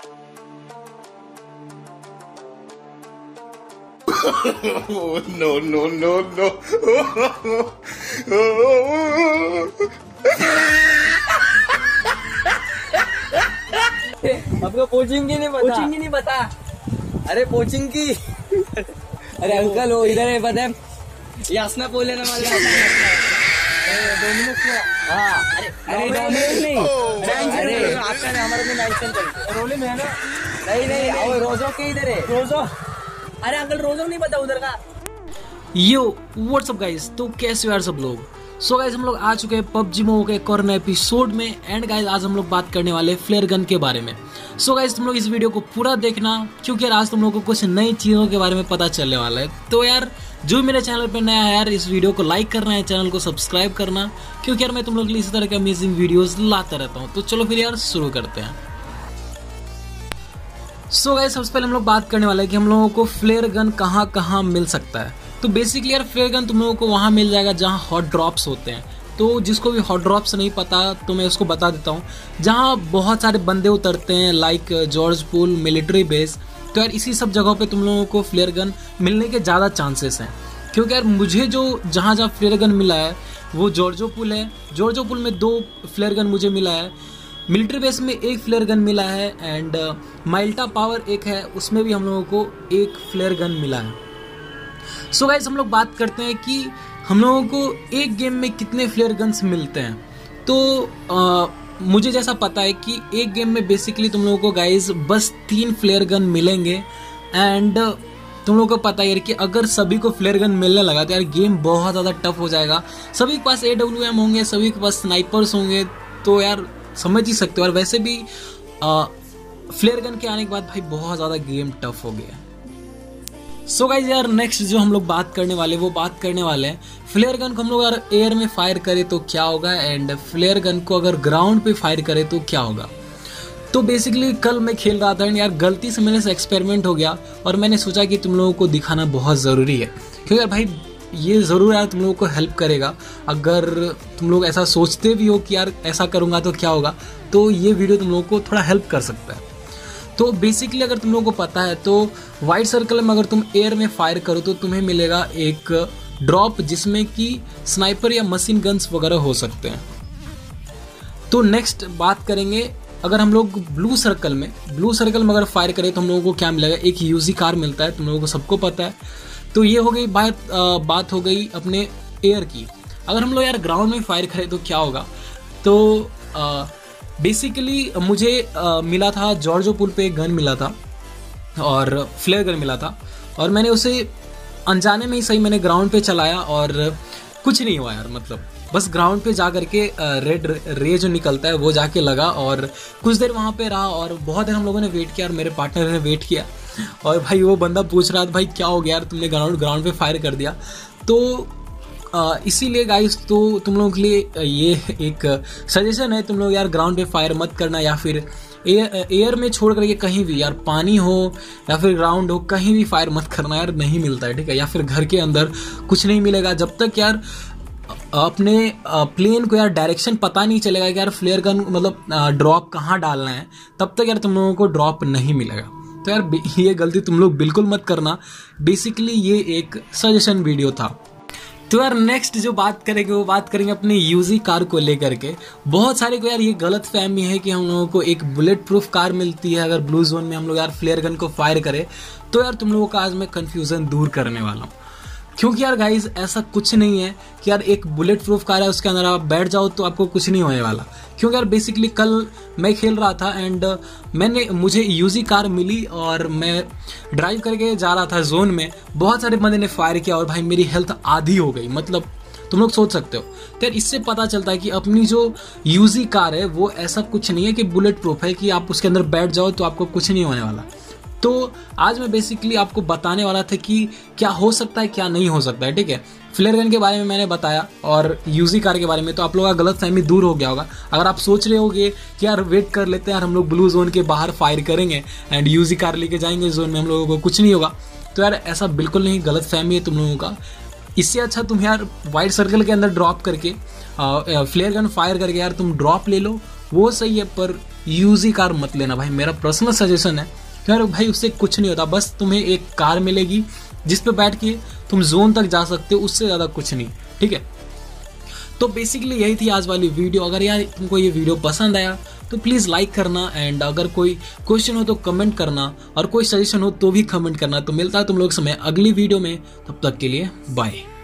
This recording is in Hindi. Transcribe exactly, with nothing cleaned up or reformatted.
Oh, no, no, no, no. आपको पोचिंग की नहीं पता? पोचिंग की नहीं पता? अरे पोचिंग की। अरे अंकल वो इधर है, पता है यासना पोले ना वाले डोमिनोज का। हाँ अरे डोमिनोज नहीं, अरे आपका ना हमारे में मेंशन करें रोली में है ना। नहीं नहीं वो रोजो के इधर है रोजो। अरे अंकल रोजो नहीं पता उधर का। यो व्हाट्सअप गाइस, तो कैसे हो यार सब लोग। सो so गाइस हम लोग आ चुके हैं पबजी मोमो के एक और नए एपिसोड में। एंड गाइस आज हम लोग बात करने वाले हैं फ्लेयर गन के बारे में। सो so गाइस तुम लोग इस वीडियो को पूरा देखना, क्योंकि यार आज तुम लोगों को कुछ नई चीज़ों के बारे में पता चलने वाला है। तो यार जो मेरे चैनल पर नया है यार, इस वीडियो को लाइक करना है, चैनल को सब्सक्राइब करना, क्योंकि यार मैं तुम लोग के लिए इसी तरह के अमेजिंग वीडियोज़ लाता रहता हूँ। तो चलो फिर यार शुरू करते हैं। सो गाइस सबसे पहले हम लोग बात करने वाले हैं कि हम लोगों को फ्लेयर गन कहाँ कहाँ मिल सकता है। तो बेसिकली यार फ्लेयर गन तुम लोगों को वहाँ मिल जाएगा जहाँ हॉट ड्रॉप्स होते हैं। तो जिसको भी हॉट ड्रॉप्स नहीं पता तो मैं उसको बता देता हूँ, जहाँ बहुत सारे बंदे उतरते हैं like Georgopol, military base. तो यार इसी सब जगहों पे तुम लोगों को फ्लेयर गन मिलने के ज़्यादा चांसेस हैं, क्योंकि यार मुझे जो जहाँ जहाँ फ्लेयर गन मिला है वो जॉर्जो पूल है। जॉर्जो पूल में दो फ्लेयर गन मुझे मिला है, मिलिट्री बेस में एक फ्लेयर गन मिला है, एंड माइल्टा पावर एक है, उसमें भी हम लोगों को एक फ्लेयर गन मिला है। सो so गाइस हम लोग बात करते हैं कि हम लोगों को एक गेम में कितने फ्लेयर गन्स मिलते हैं। तो आ, मुझे जैसा पता है कि एक गेम में बेसिकली तुम लोगों को गाइस बस तीन फ्लेयर गन मिलेंगे। एंड तुम लोगों को पता है यार कि अगर सभी को फ्लेयर गन मिलने लगा तो यार गेम बहुत ज़्यादा टफ हो जाएगा। सभी के पास ए डब्ल्यू एम होंगे, सभी के पास स्नाइपर्स होंगे, तो यार समझ ही सकते हो। और वैसे भी फ्लेयर गन के आने के बाद भाई बहुत ज़्यादा गेम टफ हो गया। सो so गाइज यार नेक्स्ट जो हम लोग बात करने वाले वो बात करने वाले हैं फ्लेयर गन को हम लोग अगर एयर में फायर करें तो क्या होगा, एंड फ्लेयर गन को अगर ग्राउंड पे फायर करें तो क्या होगा। तो बेसिकली कल मैं खेल रहा था एंड यार गलती से मेरे से एक्सपेरिमेंट हो गया और मैंने सोचा कि तुम लोगों को दिखाना बहुत ज़रूरी है, क्योंकि यार भाई ये ज़रूर यार तुम लोगों को हेल्प करेगा। अगर तुम लोग ऐसा सोचते भी हो कि यार ऐसा करूँगा तो क्या होगा, तो ये वीडियो तुम लोगों को थोड़ा हेल्प कर सकता है। तो बेसिकली अगर तुम लोगों को पता है तो वाइट सर्कल में अगर तुम एयर में फायर करो तो तुम्हें मिलेगा एक ड्रॉप जिसमें कि स्नाइपर या मशीन गन्स वगैरह हो सकते हैं। तो नेक्स्ट बात करेंगे अगर हम लोग ब्लू सर्कल में ब्लू सर्कल में अगर फायर करें तो हम लोगों को क्या मिलेगा, एक यूजी कार मिलता है, तुम लोगों को सबको पता है। तो ये हो गई बात बात हो गई अपने एयर की। अगर हम लोग यार ग्राउंड में फायर करें तो क्या होगा, तो आ, बेसिकली मुझे आ, मिला था जॉर्जो पूल पे एक गन मिला था और फ्लेयर गन मिला था, और मैंने उसे अनजाने में ही सही मैंने ग्राउंड पे चलाया और कुछ नहीं हुआ यार। मतलब बस ग्राउंड पे जा करके रेड रे जो निकलता है वो जाके लगा और कुछ देर वहाँ पे रहा और बहुत देर हम लोगों ने वेट किया और मेरे पार्टनर ने वेट किया। और भाई वो बंदा पूछ रहा था भाई क्या हो गया यार, तुमने ग्राउंड ग्राउंड पे फायर कर दिया। तो इसीलिए गाइस तो तुम लोगों के लिए ये एक सजेशन है, तुम लोग यार ग्राउंड पे फायर मत करना, या फिर एयर एयर में छोड़ करके कहीं भी यार पानी हो या फिर ग्राउंड हो कहीं भी फायर मत करना यार, नहीं मिलता है ठीक है। या फिर घर के अंदर कुछ नहीं मिलेगा जब तक यार अपने प्लेन को यार डायरेक्शन पता नहीं चलेगा कि यार फ्लेयर गन मतलब ड्रॉप कहाँ डालना है, तब तक यार तुम लोगों को ड्रॉप नहीं मिलेगा। तो यार ये गलती तुम लोग बिल्कुल मत करना। बेसिकली ये एक सजेशन वीडियो था। तो यार नेक्स्ट जो बात करेंगे वो बात करेंगे अपने यूजी कार को लेकर के। बहुत सारे को यार ये गलत फहमी है कि हम लोगों को एक बुलेट प्रूफ कार मिलती है अगर ब्लू जोन में हम लोग यार फ्लेयर गन को फायर करें। तो यार तुम लोगों का आज मैं कन्फ्यूज़न दूर करने वाला हूँ, क्योंकि यार गाइज ऐसा कुछ नहीं है कि यार एक बुलेट प्रूफ कार है उसके अंदर आप बैठ जाओ तो आपको कुछ नहीं होने वाला। क्योंकि यार बेसिकली कल मैं खेल रहा था एंड मैंने मुझे यूजी कार मिली और मैं ड्राइव करके जा रहा था जोन में, बहुत सारे बंदे ने फायर किया और भाई मेरी हेल्थ आधी हो गई। मतलब तुम लोग सोच सकते हो। तो यार इससे पता चलता है कि अपनी जो यूजी कार है वो ऐसा कुछ नहीं है कि बुलेट प्रूफ है कि आप उसके अंदर बैठ जाओ तो आपको कुछ नहीं होने वाला। तो आज मैं बेसिकली आपको बताने वाला था कि क्या हो सकता है क्या नहीं हो सकता है ठीक है। फ्लेयर गन के बारे में मैंने बताया और यूजी कार के बारे में, तो आप लोगों का गलत फहमी दूर हो गया होगा। अगर आप सोच रहे होगे कि यार वेट कर लेते हैं यार हम लोग ब्लू जोन के बाहर फायर करेंगे एंड यूजी कार लेके जाएंगे जोन में, हम लोगों को कुछ नहीं होगा, तो यार ऐसा बिल्कुल नहीं, गलत फहमी है तुम लोगों का। इससे अच्छा तुम यार वाइट सर्कल के अंदर ड्रॉप करके फ्लेयर गन फायर करके यार तुम ड्रॉप ले लो, वो सही है, पर यूजी कार मत लेना भाई। मेरा पर्सनल सजेशन है यार भाई, उससे कुछ नहीं होता, बस तुम्हें एक कार मिलेगी जिस पे बैठ के तुम जोन तक जा सकते हो, उससे ज़्यादा कुछ नहीं, ठीक है। तो बेसिकली यही थी आज वाली वीडियो। अगर यार तुमको ये वीडियो पसंद आया तो प्लीज़ लाइक करना, एंड अगर कोई क्वेश्चन हो तो कमेंट करना, और कोई सजेशन हो तो भी कमेंट करना। तो मिलता है तुम लोग समय अगली वीडियो में, तब तक के लिए बाय।